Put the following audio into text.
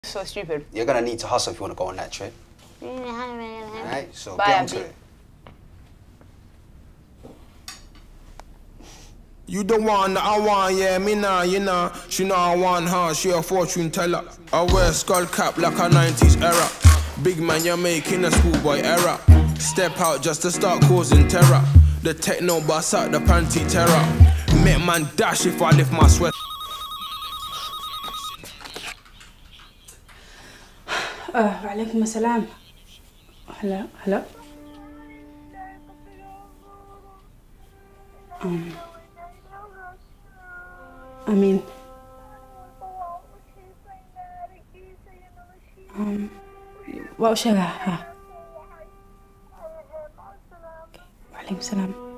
So stupid. You're gonna need to hustle if you want to go on that trip. Alright, so Bye, get onto Abby. it. You the one that I want, yeah, me nah, you know. She know I want her, she a fortune teller. I wear skull cap like a 90s era. Big man, you're making a schoolboy error. Step out just to start causing terror. The techno bust out the panty terror. Make man dash if I lift my sweat. وعليكم السلام. هلا أمين. وأشياء ها. وعليكم السلام.